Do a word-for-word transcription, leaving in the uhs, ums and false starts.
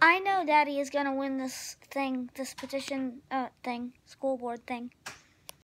I know Daddy is gonna win this thing, this petition uh, thing, school board thing.